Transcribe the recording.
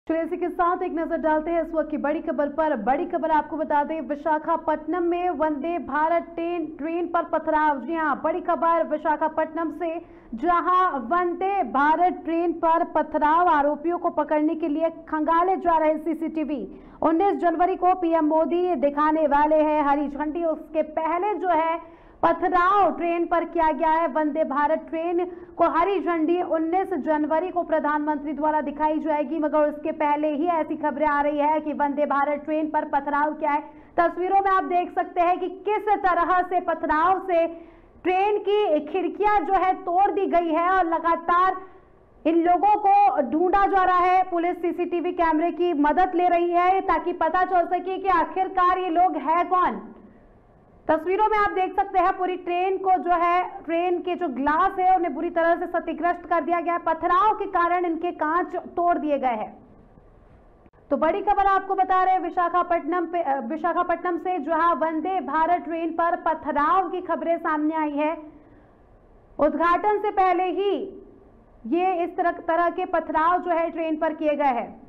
चलिए इसी के साथ एक नजर डालते हैं इस वक्त की बड़ी खबर पर। बड़ी खबर आपको बता दें, विशाखापट्टनम में वंदे भारत ट्रेन पर पथराव। जी हां, बड़ी खबर विशाखापट्टनम से, जहां वंदे भारत ट्रेन पर पथराव, आरोपियों को पकड़ने के लिए खंगाले जा रहे सीसीटीवी 19 जनवरी को पीएम मोदी दिखाने वाले हैं हरी झंडी। उसके पहले जो है पथराव ट्रेन पर किया गया है। वंदे भारत ट्रेन को हरी झंडी 19 जनवरी को प्रधानमंत्री द्वारा दिखाई जाएगी, मगर उसके पहले ही ऐसी खबरें आ रही है कि वंदे भारत ट्रेन पर पथराव किया है। तस्वीरों में आप देख सकते हैं कि किस तरह से पथराव से ट्रेन की खिड़कियां जो है तोड़ दी गई है और लगातार इन लोगों को ढूंढा जा रहा है। पुलिस सीसीटीवी कैमरे की मदद ले रही है ताकि पता चल सके कि आखिरकार ये लोग है कौन। तस्वीरों में आप देख सकते हैं पूरी ट्रेन को जो है, ट्रेन के जो ग्लास है उन्हें बुरी तरह से क्षतिग्रस्त कर दिया गया है। पथराव के कारण इनके कांच तोड़ दिए गए हैं। तो बड़ी खबर आपको बता रहे हैं विशाखापट्टनम से, जहां वंदे भारत ट्रेन पर पथराव की खबरें सामने आई है। उद्घाटन से पहले ही ये इस तरह के पथराव जो है ट्रेन पर किए गए हैं।